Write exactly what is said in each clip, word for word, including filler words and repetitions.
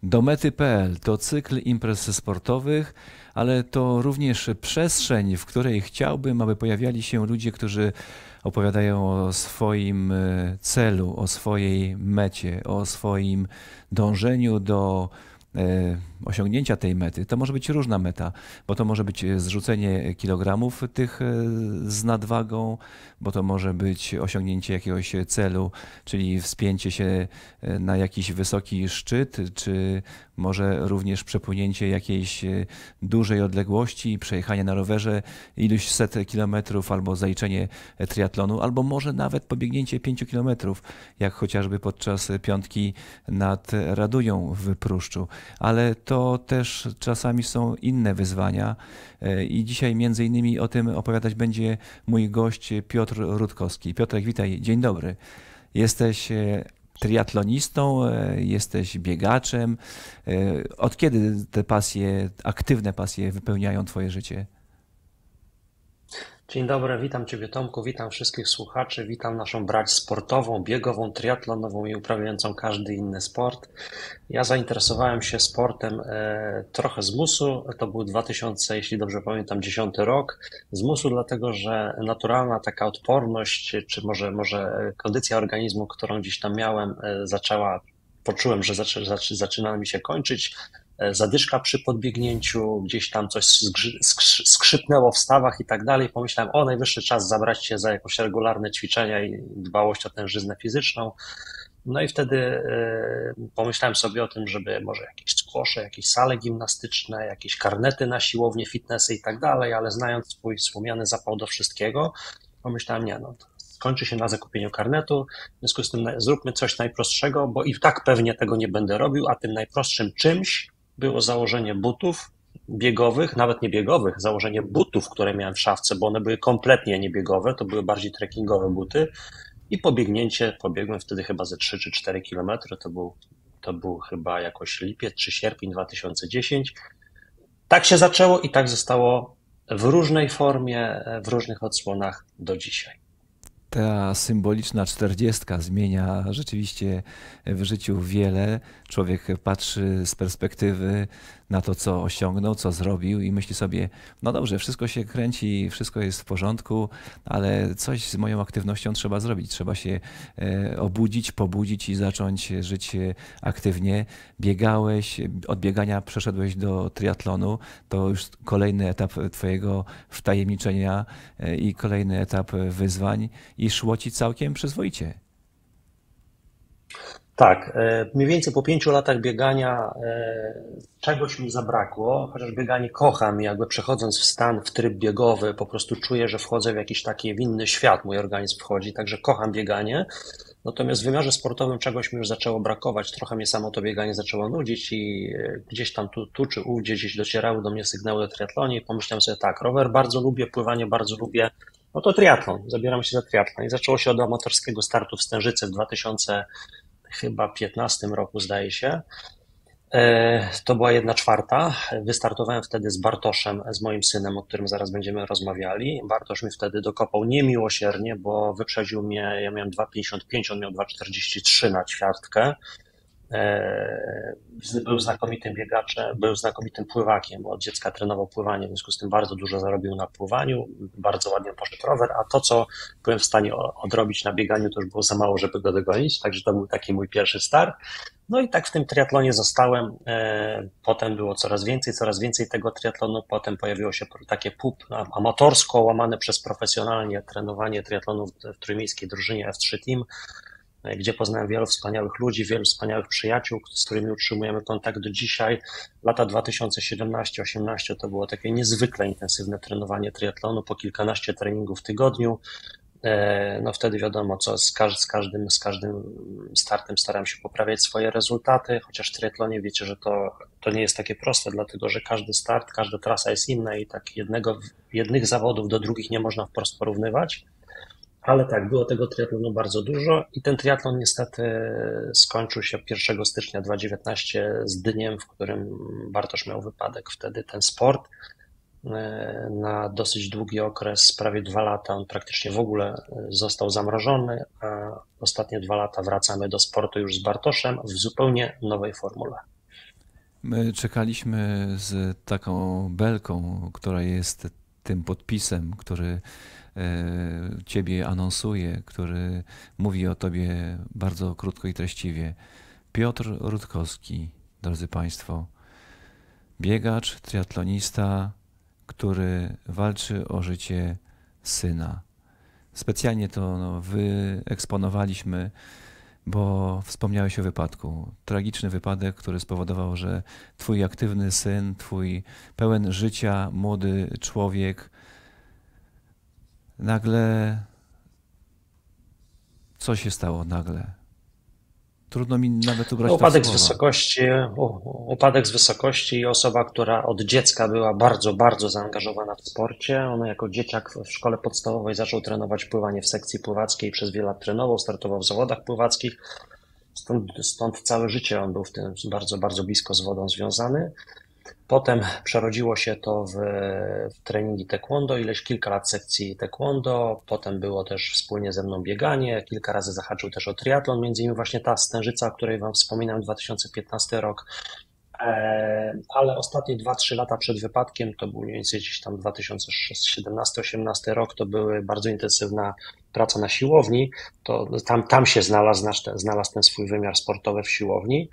Domety kropka pe el to cykl imprez sportowych, ale to również przestrzeń, w której chciałbym, aby pojawiali się ludzie, którzy opowiadają o swoim e, celu, o swojej mecie, o swoim dążeniu do e, osiągnięcia tej mety. To może być różna meta, bo to może być zrzucenie kilogramów tych e, z nadwagą, bo to może być osiągnięcie jakiegoś celu, czyli wspięcie się e, na jakiś wysoki szczyt, czy może również przepłynięcie jakiejś e, dużej odległości, przejechanie na rowerze iluś set kilometrów, albo zaliczenie triatlonu, albo może nawet pobiegnięcie pięciu kilometrów, jak chociażby podczas piątki nad Radują w Pruszczu. Ale to też czasami są inne wyzwania e, i dzisiaj między innymi o tym opowiadać będzie mój gość Piotr Rutkowski. Piotrek, witaj, dzień dobry. Jesteś e, triatlonistą, e, jesteś biegaczem. E, Od kiedy te pasje, aktywne pasje wypełniają twoje życie? Dzień dobry, witam Ciebie Tomku, witam wszystkich słuchaczy, witam naszą brać sportową, biegową, triatlonową i uprawiającą każdy inny sport. Ja zainteresowałem się sportem e, trochę z musu, to był dwa tysiące, jeśli dobrze pamiętam, dziesiąty rok. Z musu dlatego, że naturalna taka odporność, czy może, może kondycja organizmu, którą gdzieś tam miałem, e, zaczęła, poczułem, że zaczy, zaczy, zaczyna mi się kończyć. Zadyszka przy podbiegnięciu, gdzieś tam coś zgrzy- skrzy- skrzypnęło w stawach i tak dalej. Pomyślałem, o, najwyższy czas zabrać się za jakieś regularne ćwiczenia i dbałość o tężyznę fizyczną. No i wtedy e, pomyślałem sobie o tym, żeby może jakieś squasze, jakieś sale gimnastyczne, jakieś karnety na siłownie, fitnessy i tak dalej, ale znając swój słomiany zapał do wszystkiego, pomyślałem, nie, no to skończy się na zakupieniu karnetu, w związku z tym na- zróbmy coś najprostszego, bo i tak pewnie tego nie będę robił, a tym najprostszym czymś było założenie butów biegowych, nawet nie biegowych, założenie butów, które miałem w szafce, bo one były kompletnie niebiegowe, to były bardziej trekkingowe buty i pobiegnięcie, pobiegłem wtedy chyba ze trzy czy cztery kilometry, to był, to był chyba jakoś lipiec czy sierpień dwa tysiące dziesiąty. Tak się zaczęło i tak zostało w różnej formie, w różnych odsłonach do dzisiaj. Ta symboliczna czterdziestka zmienia rzeczywiście w życiu wiele. Człowiek patrzy z perspektywy na to, co osiągnął, co zrobił i myśli sobie, no dobrze, wszystko się kręci, wszystko jest w porządku, ale coś z moją aktywnością trzeba zrobić. Trzeba się e, obudzić, pobudzić i zacząć żyć e, aktywnie. Biegałeś, od biegania przeszedłeś do triatlonu. To już kolejny etap twojego wtajemniczenia e, i kolejny etap wyzwań i szło ci całkiem przyzwoicie. Tak, e, mniej więcej po pięciu latach biegania e, czegoś mi zabrakło, chociaż bieganie kocham i jakby przechodząc w stan, w tryb biegowy, po prostu czuję, że wchodzę w jakiś taki w inny świat, mój organizm wchodzi, także kocham bieganie. Natomiast w wymiarze sportowym czegoś mi już zaczęło brakować, trochę mnie samo to bieganie zaczęło nudzić i e, gdzieś tam tu, tu czy ówdzie gdzieś docierały do mnie sygnały o triatlonie i pomyślałem sobie tak, rower bardzo lubię, pływanie bardzo lubię, no to triatlon, zabieram się za triatlon i zaczęło się od amatorskiego startu w Stężycy w dwa tysiące chyba piętnastym roku, zdaje się. E, To była jedna czwarta. Wystartowałem wtedy z Bartoszem, z moim synem, o którym zaraz będziemy rozmawiali. Bartosz mi wtedy dokopał niemiłosiernie, bo wyprzedził mnie, ja miałem dwa pięćdziesiąt pięć, on miał dwa czterdzieści trzy na ćwiartkę. E, Był znakomitym biegaczem, był znakomitym pływakiem, bo od dziecka trenował pływanie, w związku z tym bardzo dużo zarobił na pływaniu, bardzo ładnie poszedł rower, a to, co byłem w stanie o- odrobić na bieganiu, to już było za mało, żeby go dogonić, także to był taki mój pierwszy start. No i tak w tym triatlonie zostałem. E, Potem było coraz więcej, coraz więcej tego triatlonu. Potem pojawiło się takie pół amatorsko łamane przez profesjonalnie trenowanie triatlonu w w trójmiejskiej drużynie F trzy Team, e, gdzie poznałem wielu wspaniałych ludzi, wielu wspaniałych przyjaciół, z którymi utrzymujemy kontakt do dzisiaj. Lata dwa tysiące siedemnaście osiemnaście to było takie niezwykle intensywne trenowanie triatlonu, po kilkanaście treningów w tygodniu. E, No wtedy wiadomo, co z, każ- z każdym, z każdym startem staram się poprawiać swoje rezultaty, chociaż w triatlonie wiecie, że to, to nie jest takie proste, dlatego że każdy start, każda trasa jest inna i tak jednego, jednych zawodów do drugich nie można wprost porównywać. Ale tak, było tego triatlonu bardzo dużo i ten triatlon niestety skończył się pierwszego stycznia dwa tysiące dziewiętnastego z dniem, w którym Bartosz miał wypadek. Wtedy ten sport e, na dosyć długi okres, prawie dwa lata, on praktycznie w ogóle e, został zamrożony, a ostatnie dwa lata wracamy do sportu już z Bartoszem w zupełnie nowej formule. My czekaliśmy z taką belką, która jest tym podpisem, który e, ciebie anonsuje, który mówi o tobie bardzo krótko i treściwie. Piotr Rutkowski, drodzy Państwo, biegacz, triatlonista, który walczy o życie syna. Specjalnie to no, wyeksponowaliśmy, bo wspomniałeś o wypadku. Tragiczny wypadek, który spowodował, że twój aktywny syn, twój pełen życia, młody człowiek nagle... Co się stało nagle? Trudno mi nawet ubrać to w Upadek z słowa. wysokości, u- upadek z wysokości i osoba, która od dziecka była bardzo, bardzo zaangażowana w sporcie. On jako dzieciak w szkole podstawowej zaczął trenować pływanie w sekcji pływackiej, przez wiele lat trenował, startował w zawodach pływackich. Stąd, stąd całe życie on był w tym bardzo, bardzo blisko z wodą związany. Potem przerodziło się to w, w treningi taekwondo, ileś kilka lat sekcji taekwondo, potem było też wspólnie ze mną bieganie, kilka razy zahaczył też o triatlon, między innymi właśnie ta Stężyca, o której Wam wspominałem, dwa tysiące piętnasty rok. E, ale ostatnie dwa trzy lata przed wypadkiem, to był mniej więcej gdzieś tam dwa tysiące siedemnasty osiemnasty rok, to były bardzo intensywna praca na siłowni, to tam, tam się znalazł, nasz, znalazł ten swój wymiar sportowy w siłowni.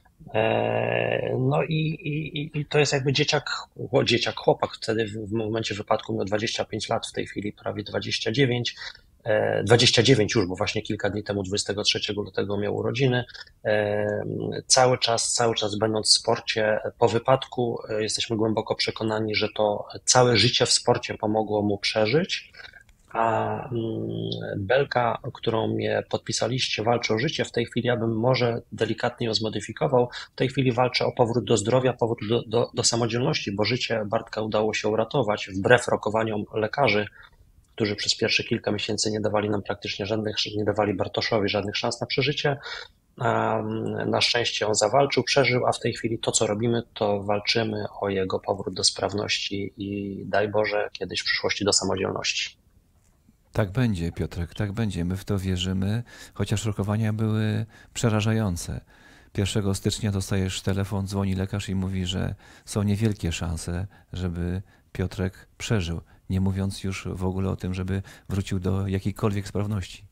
E, No i, i, i to jest jakby dzieciak, o, dzieciak, chłopak. Wtedy w w momencie wypadku miał dwadzieścia pięć lat, w tej chwili prawie dwadzieścia dziewięć. E, dwadzieścia dziewięć już, bo właśnie kilka dni temu, dwudziestego trzeciego lutego miał urodziny. E, Cały czas, cały czas będąc w sporcie, po wypadku e, jesteśmy głęboko przekonani, że to całe życie w sporcie pomogło mu przeżyć. A mm, belka, którą mnie podpisaliście, walczy o życie. W tej chwili ja bym może delikatnie ją zmodyfikował. W tej chwili walczę o powrót do zdrowia, powrót do, do, do samodzielności, bo życie Bartka udało się uratować wbrew rokowaniom lekarzy, którzy przez pierwsze kilka miesięcy nie dawali nam praktycznie żadnych, nie dawali Bartoszowi żadnych szans na przeżycie. A mm, na szczęście on zawalczył, przeżył, a w tej chwili to, co robimy, to walczymy o jego powrót do sprawności i daj Boże, kiedyś w przyszłości do samodzielności. Tak będzie, Piotrek, tak będzie. My w to wierzymy, chociaż rokowania były przerażające. Pierwszego stycznia dostajesz telefon, dzwoni lekarz i mówi, że są niewielkie szanse, żeby Piotrek przeżył, nie mówiąc już w ogóle o tym, żeby wrócił do jakiejkolwiek sprawności.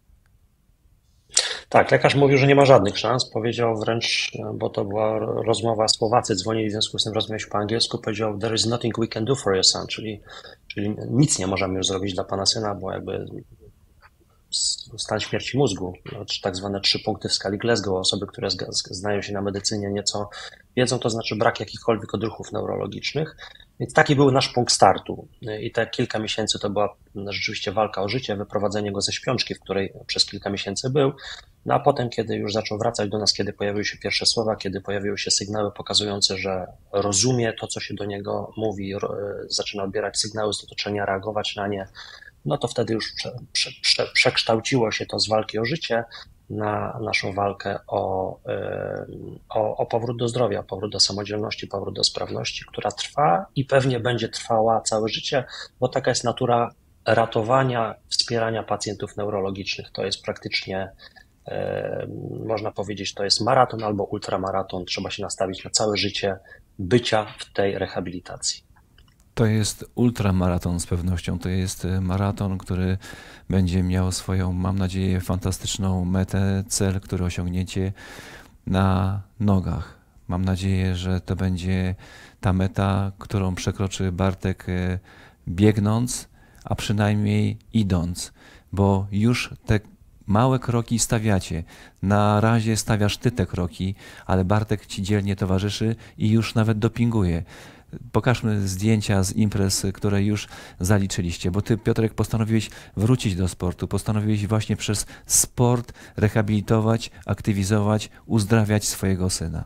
Tak, lekarz mówił, że nie ma żadnych szans. Powiedział wręcz, bo to była rozmowa, Słowacy dzwonili, w związku z tym rozmawialiśmy po angielsku, powiedział there is nothing we can do for your son, czyli, czyli nic nie możemy już zrobić dla pana syna, bo jakby stan śmierci mózgu, no, czy tak zwane trzy punkty w skali Glasgow. Osoby, które zga- znają się na medycynie nieco wiedzą, to znaczy brak jakichkolwiek odruchów neurologicznych. Więc taki był nasz punkt startu. I te kilka miesięcy to była rzeczywiście walka o życie, wyprowadzenie go ze śpiączki, w której przez kilka miesięcy był. No a potem, kiedy już zaczął wracać do nas, kiedy pojawiły się pierwsze słowa, kiedy pojawiły się sygnały pokazujące, że rozumie to, co się do niego mówi, ro- zaczyna odbierać sygnały z otoczenia, reagować na nie, no to wtedy już prze, prze, prze, przekształciło się to z walki o życie na naszą walkę o, em, o, o powrót do zdrowia, powrót do samodzielności, powrót do sprawności, która trwa i pewnie będzie trwała całe życie, bo taka jest natura ratowania, wspierania pacjentów neurologicznych. To jest praktycznie, em, można powiedzieć, to jest maraton albo ultramaraton. Trzeba się nastawić na całe życie bycia w tej rehabilitacji. To jest ultramaraton z pewnością. To jest e, maraton, który będzie miał swoją, mam nadzieję, fantastyczną metę, cel, który osiągniecie na nogach. Mam nadzieję, że to będzie ta meta, którą przekroczy Bartek e, biegnąc, a przynajmniej idąc, bo już te małe kroki stawiacie. Na razie stawiasz ty te kroki, ale Bartek ci dzielnie towarzyszy i już nawet dopinguje. Pokażmy zdjęcia z imprez, które już zaliczyliście, bo ty, Piotrek, postanowiłeś wrócić do sportu, postanowiłeś właśnie przez sport rehabilitować, aktywizować, uzdrawiać swojego syna.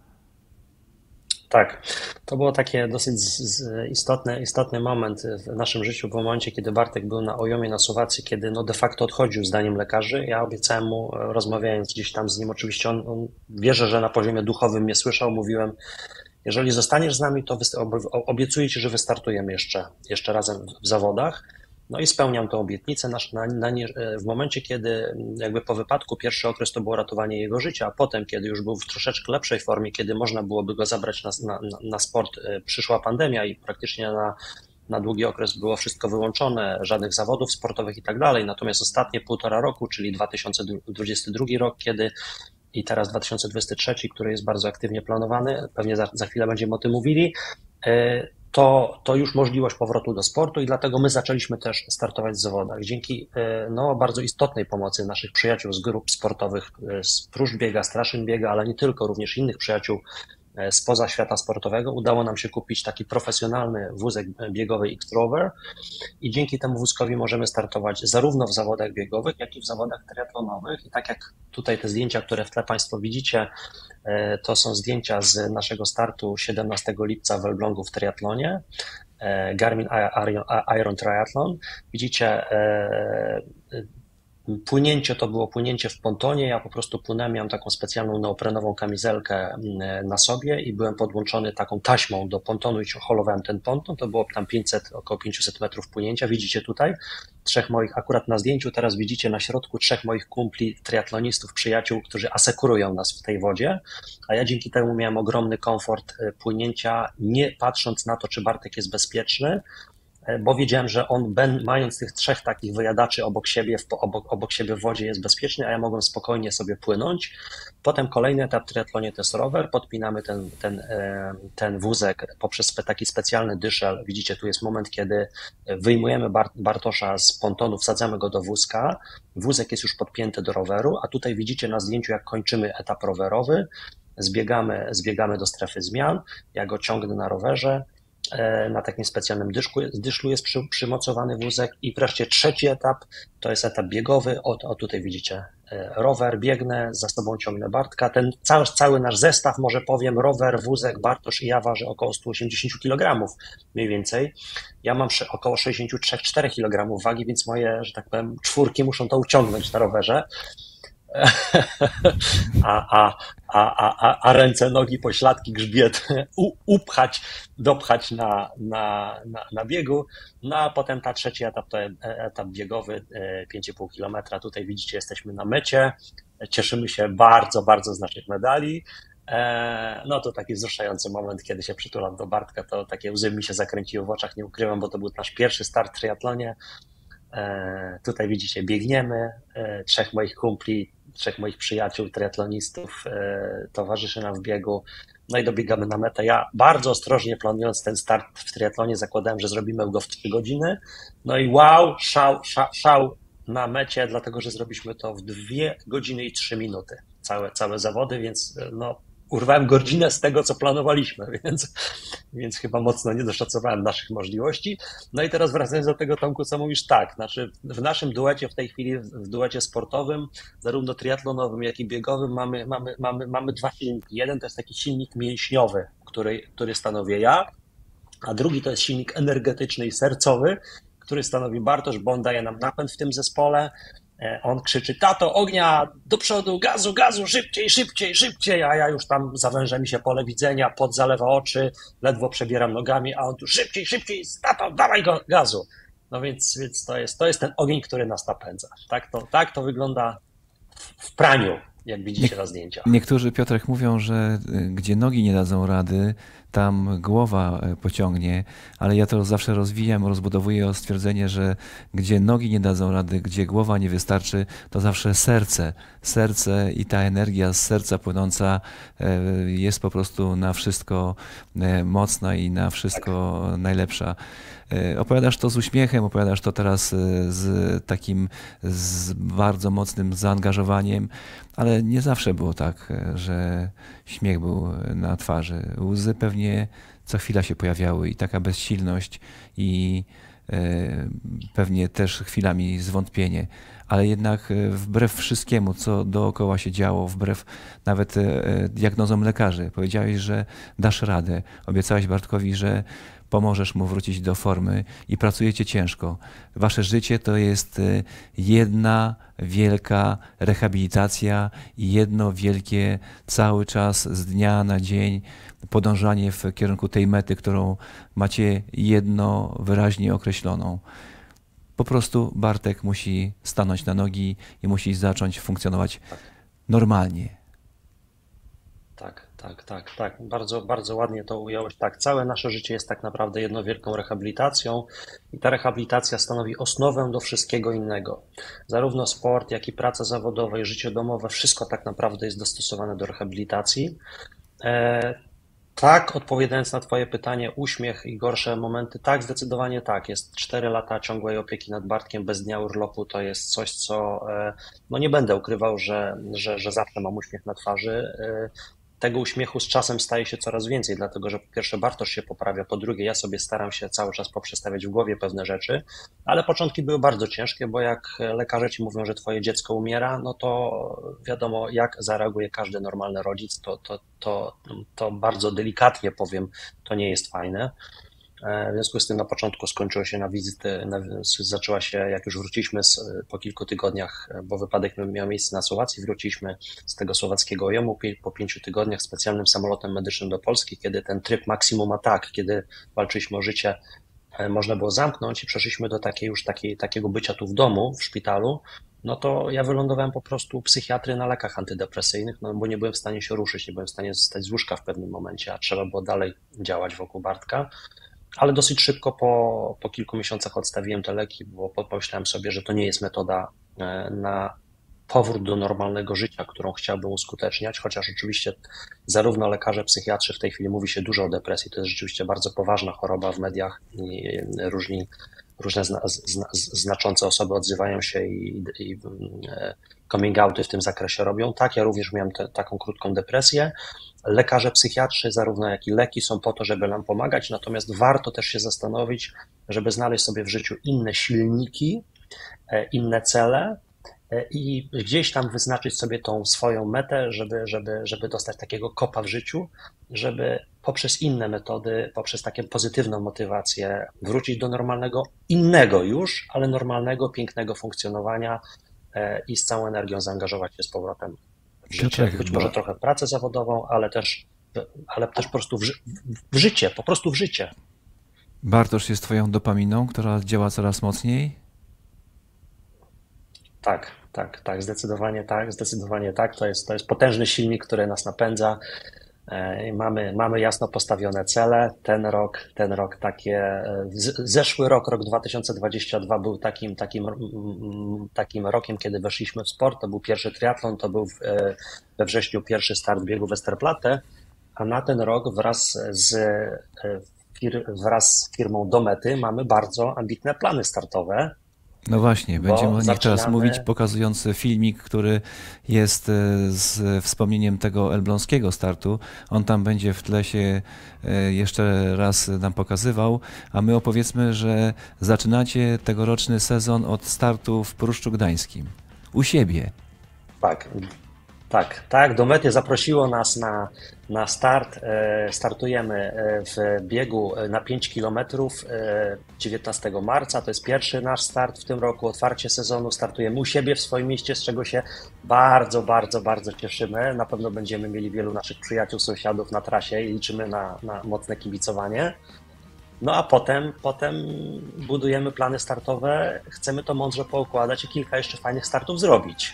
Tak, to było takie dosyć z- z- istotny, istotny moment w naszym życiu, w momencie, kiedy Bartek był na Ojomie na Słowacji, kiedy no de facto odchodził zdaniem lekarzy. Ja obiecałem mu, e, rozmawiając gdzieś tam z nim, oczywiście on, on wierzę, że na poziomie duchowym mnie słyszał, mówiłem, jeżeli zostaniesz z nami, to wyst- ob- obiecuję ci, że wystartujemy jeszcze, jeszcze razem w zawodach. No i spełniam tę obietnicę na, na, na nie, w momencie, kiedy jakby po wypadku pierwszy okres to było ratowanie jego życia, a potem, kiedy już był w troszeczkę lepszej formie, kiedy można byłoby go zabrać na, na, na sport, przyszła pandemia i praktycznie na, na długi okres było wszystko wyłączone, żadnych zawodów sportowych i tak dalej. Natomiast ostatnie półtora roku, czyli dwa tysiące dwudziesty drugi rok, kiedy i teraz dwa tysiące dwudziesty trzeci, który jest bardzo aktywnie planowany, pewnie za, za chwilę będziemy o tym mówili, to, to już możliwość powrotu do sportu i dlatego my zaczęliśmy też startować w zawodach. Dzięki no, bardzo istotnej pomocy naszych przyjaciół z grup sportowych, z Pruszcz Biega, Straszyn Biega, ale nie tylko, również innych przyjaciół spoza świata sportowego, udało nam się kupić taki profesjonalny wózek biegowy X-Rover i dzięki temu wózkowi możemy startować zarówno w zawodach biegowych, jak i w zawodach triatlonowych. I tak jak tutaj te zdjęcia, które w tle Państwo widzicie, to są zdjęcia z naszego startu siedemnastego lipca w Elblągu w triatlonie, Garmin Iron Triathlon. Widzicie, płynięcie to było płynięcie w pontonie, ja po prostu płynąłem, miałem taką specjalną neoprenową kamizelkę na sobie i byłem podłączony taką taśmą do pontonu i holowałem ten ponton, to było tam pięćset, około pięćset metrów płynięcia, widzicie tutaj trzech moich, akurat na zdjęciu teraz widzicie na środku trzech moich kumpli, triatlonistów, przyjaciół, którzy asekurują nas w tej wodzie, a ja dzięki temu miałem ogromny komfort płynięcia, nie patrząc na to, czy Bartek jest bezpieczny, bo wiedziałem, że on, ben, mając tych trzech takich wyjadaczy obok siebie, w, obok, obok siebie w wodzie jest bezpieczny, a ja mogłem spokojnie sobie płynąć. Potem kolejny etap w triatlonie to jest rower, podpinamy ten, ten, ten wózek poprzez taki specjalny dyszel. Widzicie, tu jest moment, kiedy wyjmujemy Bart, Bartosza z pontonu, wsadzamy go do wózka, wózek jest już podpięty do roweru, a tutaj widzicie na zdjęciu, jak kończymy etap rowerowy, zbiegamy, zbiegamy do strefy zmian, ja go ciągnę na rowerze, na takim specjalnym dyszku, dyszlu jest przy, przymocowany wózek i wreszcie trzeci etap, to jest etap biegowy, o, o tutaj widzicie rower, biegnę, za sobą ciągnę Bartka, ten cały, cały nasz zestaw, może powiem, rower, wózek, Bartosz i ja waży około sto osiemdziesiąt kilogramów mniej więcej, ja mam około sześćdziesiąt trzy cztery kilogramy wagi, więc moje, że tak powiem, czwórki muszą to uciągnąć na rowerze. A, a, a, a, a ręce, nogi, pośladki, grzbiet u, upchać, dopchać na, na, na, na biegu. No a potem ta trzeci etap to etap biegowy, pięć i pół kilometra. Tutaj widzicie, jesteśmy na mecie. Cieszymy się bardzo, bardzo z naszych medali. No to taki wzruszający moment, kiedy się przytulam do Bartka, to takie łzy mi się zakręciły w oczach, nie ukrywam, bo to był nasz pierwszy start w triatlonie. Tutaj widzicie, biegniemy, trzech moich kumpli, trzech moich przyjaciół, triatlonistów towarzyszy nam w biegu, no i dobiegamy na metę. Ja bardzo ostrożnie planując ten start w triatlonie zakładałem, że zrobimy go w trzy godziny, no i wow, szał, szał, szał na mecie, dlatego że zrobiliśmy to w dwie godziny i trzy minuty, całe, całe zawody, więc no urwałem godzinę z tego, co planowaliśmy, więc, więc chyba mocno nie doszacowałem naszych możliwości. No i teraz wracając do tego, Tomku, co mówisz, tak, znaczy w naszym duecie w tej chwili, w duecie sportowym, zarówno triatlonowym, jak i biegowym mamy, mamy, mamy, mamy dwa silniki. Jeden to jest taki silnik mięśniowy, który, który stanowię ja, a drugi to jest silnik energetyczny i sercowy, który stanowi Bartosz, bo on daje nam napęd w tym zespole. On krzyczy, tato, ognia, do przodu, gazu, gazu, szybciej, szybciej, szybciej, a ja już tam zawęża mi się pole widzenia, pot zalewa oczy, ledwo przebieram nogami, a on tu szybciej, szybciej, tato, dawaj go, gazu. No więc, więc to jest, to jest ten ogień, który nas napędza. Tak to, tak to wygląda w praniu, jak widzicie na zdjęciach. Niektórzy, Piotrek, mówią, że gdzie nogi nie dadzą rady, tam głowa pociągnie, ale ja to zawsze rozwijam, rozbudowuję o stwierdzenie, że gdzie nogi nie dadzą rady, gdzie głowa nie wystarczy, to zawsze serce. Serce i ta energia z serca płynąca jest po prostu na wszystko mocna i na wszystko najlepsza. Opowiadasz to z uśmiechem, opowiadasz to teraz z takim z bardzo mocnym zaangażowaniem, ale nie zawsze było tak, że śmiech był na twarzy. Łzy pewnie co chwila się pojawiały i taka bezsilność i pewnie też chwilami zwątpienie, ale jednak wbrew wszystkiemu, co dookoła się działo, wbrew nawet diagnozom lekarzy, powiedziałeś, że dasz radę. Obiecałeś Bartkowi, że pomożesz mu wrócić do formy i pracujecie ciężko. Wasze życie to jest jedna wielka rehabilitacja i jedno wielkie cały czas z dnia na dzień podążanie w kierunku tej mety, którą macie jedno wyraźnie określoną. Po prostu Bartek musi stanąć na nogi i musi zacząć funkcjonować Tak, normalnie. tak, tak, tak, tak. Bardzo, bardzo ładnie to ująłeś. Tak, całe nasze życie jest tak naprawdę jedną wielką rehabilitacją i ta rehabilitacja stanowi osnowę do wszystkiego innego. Zarówno sport, jak i praca zawodowa i życie domowe, wszystko tak naprawdę jest dostosowane do rehabilitacji. E, Tak, odpowiadając na Twoje pytanie, uśmiech i gorsze momenty, tak, zdecydowanie tak. Jest cztery lata ciągłej opieki nad Bartkiem bez dnia urlopu. To jest coś, co, e, no nie będę ukrywał, że, że, że zawsze mam uśmiech na twarzy. E, Tego uśmiechu z czasem staje się coraz więcej, dlatego że po pierwsze Bartosz się poprawia, po drugie ja sobie staram się cały czas poprzestawiać w głowie pewne rzeczy, ale początki były bardzo ciężkie, bo jak lekarze ci mówią, że twoje dziecko umiera, no to wiadomo jak zareaguje każdy normalny rodzic, to, to, to, to bardzo delikatnie powiem, to nie jest fajne. W związku z tym na początku skończyło się na wizyty, na, zaczęła się, jak już wróciliśmy z, po kilku tygodniach, bo wypadek miał miejsce na Słowacji, wróciliśmy z tego słowackiego O J M-u po pięciu tygodniach specjalnym samolotem medycznym do Polski, kiedy ten tryb maksimum atak, kiedy walczyliśmy o życie, można było zamknąć i przeszliśmy do takiej już takiej, takiego bycia tu w domu, w szpitalu, no to ja wylądowałem po prostu u psychiatry na lekach antydepresyjnych, no bo nie byłem w stanie się ruszyć, nie byłem w stanie zostać z łóżka w pewnym momencie, a trzeba było dalej działać wokół Bartka. Ale dosyć szybko po, po kilku miesiącach odstawiłem te leki, bo pomyślałem sobie, że to nie jest metoda na powrót do normalnego życia, którą chciałbym uskuteczniać, chociaż oczywiście zarówno lekarze, psychiatrzy w tej chwili mówi się dużo o depresji, to jest rzeczywiście bardzo poważna choroba w mediach i różni, różne zna, zna, znaczące osoby odzywają się i, i coming outy w tym zakresie robią. Tak, ja również miałem te, taką krótką depresję. Lekarze, psychiatrzy, zarówno jak i leki są po to, żeby nam pomagać, natomiast warto też się zastanowić, żeby znaleźć sobie w życiu inne silniki, inne cele i gdzieś tam wyznaczyć sobie tą swoją metę, żeby, żeby, żeby dostać takiego kopa w życiu, żeby poprzez inne metody, poprzez taką pozytywną motywację wrócić do normalnego, innego już, ale normalnego, pięknego funkcjonowania i z całą energią zaangażować się z powrotem w życie. Piotrek, Być może ba- trochę w pracę zawodową, ale też, ale też po prostu w, ży- w życie, po prostu w życie. Bartosz jest twoją dopaminą, która działa coraz mocniej? Tak, tak, tak, zdecydowanie tak, zdecydowanie tak. To jest, to jest potężny silnik, który nas napędza. E, Mamy, mamy jasno postawione cele. Ten rok, ten rok takie, e, z- zeszły rok, rok dwa tysiące dwudziesty drugi był takim, takim, mm, takim rokiem, kiedy weszliśmy w sport. To był pierwszy triatlon, to był w, e, we wrześniu pierwszy start biegu Westerplatte, a na ten rok wraz z, e, fir, wraz z firmą do mety mamy bardzo ambitne plany startowe, No właśnie, będziemy bo o nich teraz mówić, zaczynamy. pokazując filmik, który jest e, z wspomnieniem tego elbląskiego startu. On tam będzie w tle się e, jeszcze raz nam pokazywał, a my opowiedzmy, że zaczynacie tegoroczny sezon od startu w Pruszczu Gdańskim. U siebie. Tak, tak, tak. Do mety zaprosiło nas na, na start. E, Startujemy e, w biegu e, na pięć kilometrów e, dziewiętnastego marca. To jest pierwszy nasz start w tym roku, otwarcie sezonu. Startujemy u siebie w swoim mieście, z czego się bardzo, bardzo, bardzo cieszymy. Na pewno będziemy mieli wielu naszych przyjaciół, sąsiadów na trasie i liczymy na, na mocne kibicowanie. No a potem, potem budujemy plany startowe. Chcemy to mądrze poukładać i kilka jeszcze fajnych startów zrobić.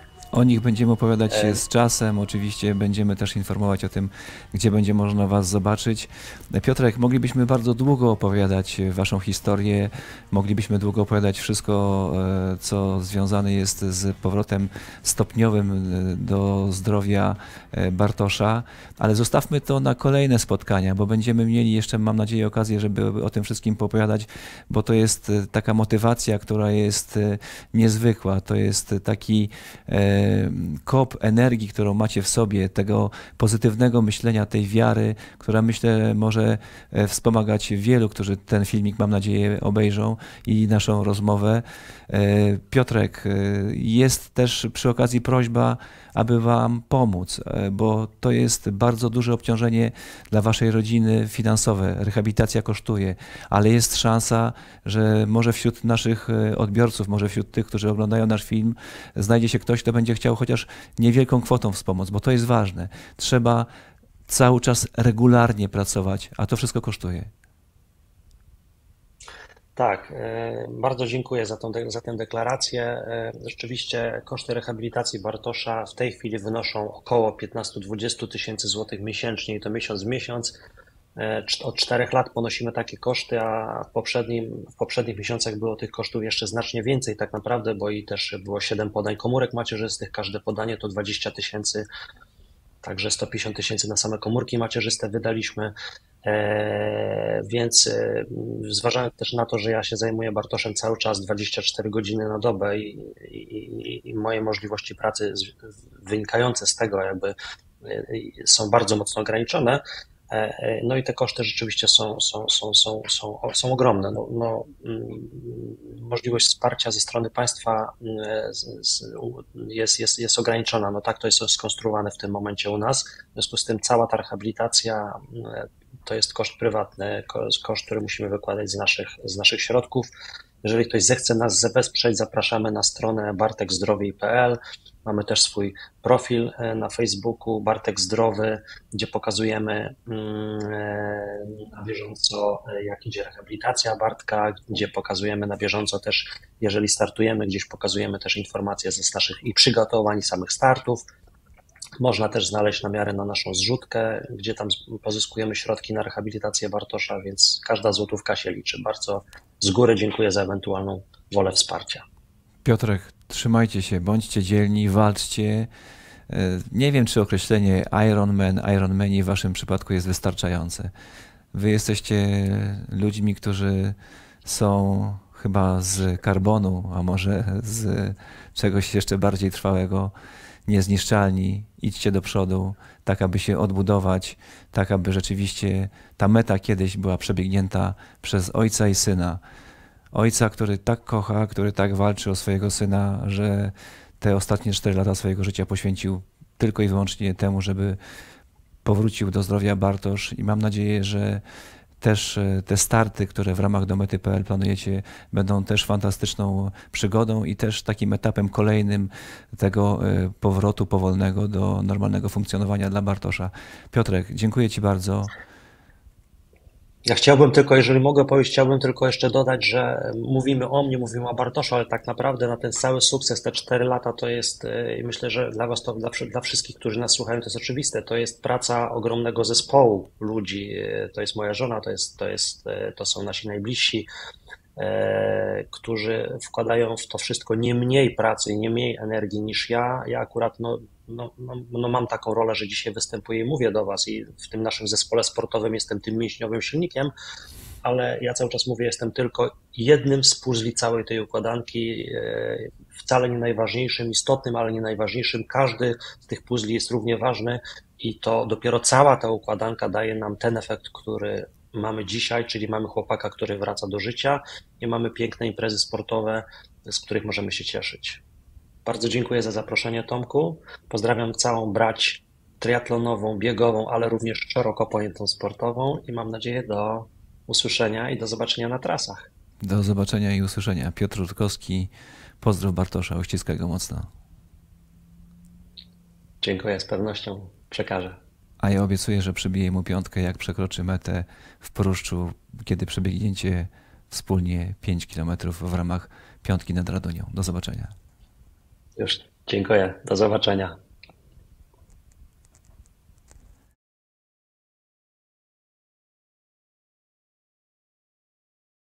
O nich będziemy opowiadać E, z czasem. Oczywiście będziemy też informować o tym, gdzie będzie można Was zobaczyć. Piotrek, moglibyśmy bardzo długo opowiadać Waszą historię, moglibyśmy długo opowiadać wszystko, e, co związane jest z powrotem stopniowym e, do zdrowia e, Bartosza, ale zostawmy to na kolejne spotkania, bo będziemy mieli jeszcze, mam nadzieję, okazję, żeby o tym wszystkim poopowiadać, bo to jest e, taka motywacja, która jest e, niezwykła. To jest taki e, kop energii, którą macie w sobie, tego pozytywnego myślenia, tej wiary, która myślę może e, wspomagać wielu, którzy ten filmik, mam nadzieję, obejrzą i naszą rozmowę. E, Piotrek, e, jest też przy okazji prośba, aby Wam pomóc, e, bo to jest bardzo duże obciążenie dla Waszej rodziny finansowe. Rehabilitacja kosztuje, ale jest szansa, że może wśród naszych e, odbiorców, może wśród tych, którzy oglądają nasz film, znajdzie się ktoś, kto będzie chciał chociaż niewielką kwotą wspomóc, bo to jest ważne. Trzeba cały czas regularnie pracować, a to wszystko kosztuje. Tak, e, bardzo dziękuję za tą, de- za tę deklarację. E, Rzeczywiście koszty rehabilitacji Bartosza w tej chwili wynoszą około piętnaście do dwudziestu tysięcy złotych miesięcznie i to miesiąc w miesiąc. E, cz- Od czterech lat ponosimy takie koszty, a w poprzednim, w poprzednich miesiącach było tych kosztów jeszcze znacznie więcej tak naprawdę, bo i też było siedem podań komórek macierzystych, każde podanie to dwadzieścia tysięcy. Także sto pięćdziesiąt tysięcy na same komórki macierzyste wydaliśmy. E, więc e, zważając też na to, że ja się zajmuję Bartoszem cały czas dwadzieścia cztery godziny na dobę i, i, i moje możliwości pracy z, wynikające z tego jakby e, są bardzo mocno ograniczone, e, no i te koszty rzeczywiście są, są, są, są, są, są ogromne. No, no, mm, możliwość wsparcia ze strony państwa mm, z, z, jest, jest, jest ograniczona. No tak to jest skonstruowane w tym momencie u nas. W związku z tym cała ta rehabilitacja mm, to jest koszt prywatny, koszt, który musimy wykładać z naszych, z naszych środków. Jeżeli ktoś zechce nas wesprzeć, zapraszamy na stronę bartek zdrowiej kropka p l. Mamy też swój profil na Facebooku Bartek Zdrowy, gdzie pokazujemy na bieżąco, jak idzie rehabilitacja Bartka, gdzie pokazujemy na bieżąco też, jeżeli startujemy, gdzieś pokazujemy też informacje z naszych i przygotowań, i samych startów. Można też znaleźć namiary na naszą zrzutkę, gdzie tam pozyskujemy środki na rehabilitację Bartosza, więc każda złotówka się liczy. Bardzo z góry dziękuję za ewentualną wolę wsparcia. Piotrek, trzymajcie się, bądźcie dzielni, walczcie. Nie wiem, czy określenie Ironman, Ironmani w waszym przypadku jest wystarczające. Wy jesteście ludźmi, którzy są chyba z karbonu, a może z czegoś jeszcze bardziej trwałego, niezniszczalni. Idźcie do przodu, tak aby się odbudować, tak aby rzeczywiście ta meta kiedyś była przebiegnięta przez ojca i syna. Ojca, który tak kocha, który tak walczy o swojego syna, że te ostatnie cztery lata swojego życia poświęcił tylko i wyłącznie temu, żeby powrócił do zdrowia Bartosz, i mam nadzieję, że też te starty, które w ramach domety kropka p l planujecie, będą też fantastyczną przygodą i też takim etapem kolejnym tego powrotu powolnego do normalnego funkcjonowania dla Bartosza. Piotrek, dziękuję Ci bardzo. Ja chciałbym tylko, jeżeli mogę powiedzieć, chciałbym tylko jeszcze dodać, że mówimy o mnie, mówimy o Bartoszu, ale tak naprawdę na ten cały sukces, te cztery lata to jest, i myślę, że dla was to, dla, dla wszystkich, którzy nas słuchają, to jest oczywiste, to jest praca ogromnego zespołu ludzi, to jest moja żona, to jest, to jest, to są nasi najbliżsi, e, którzy wkładają w to wszystko nie mniej pracy i nie mniej energii niż ja. Ja akurat no, no, no, no mam taką rolę, że dzisiaj występuję i mówię do was i w tym naszym zespole sportowym jestem tym mięśniowym silnikiem, ale ja cały czas mówię, jestem tylko jednym z puzli całej tej układanki, wcale nie najważniejszym, istotnym, ale nie najważniejszym. Każdy z tych puzli jest równie ważny i to dopiero cała ta układanka daje nam ten efekt, który mamy dzisiaj, czyli mamy chłopaka, który wraca do życia i mamy piękne imprezy sportowe, z których możemy się cieszyć. Bardzo dziękuję za zaproszenie, Tomku. Pozdrawiam całą brać triatlonową, biegową, ale również szeroko pojętą sportową i mam nadzieję do usłyszenia i do zobaczenia na trasach. Do zobaczenia i usłyszenia. Piotr Rutkowski, pozdrów Bartosza, uściskaj go mocno. Dziękuję, z pewnością przekażę. A ja obiecuję, że przybiję mu piątkę, jak przekroczy metę w Pruszczu, kiedy przebiegniecie wspólnie pięć kilometrów w ramach piątki nad Radonią. Do zobaczenia. Już, dziękuję. Do zobaczenia.